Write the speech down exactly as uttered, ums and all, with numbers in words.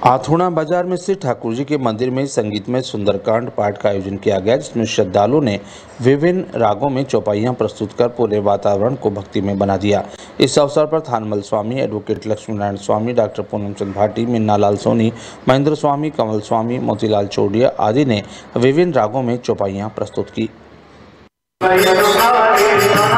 हाथोड़ा बाजार में श्री ठाकुर जी के मंदिर में संगीतमय सुंदरकांड पाठ का आयोजन किया गया, जिसमें श्रद्धालुओं ने विभिन्न रागों में चौपाइयां प्रस्तुत कर पूरे वातावरण को भक्ति में बना दिया। इस अवसर पर थानमल स्वामी, एडवोकेट लक्ष्मीनारायण स्वामी, डॉक्टर पूनम चंद भाटी, मिन्नालाल सोनी, महेंद्र स्वामी, कमल स्वामी, मोतीलाल चौड़िया आदि ने विभिन्न रागों में चौपाइयां प्रस्तुत की।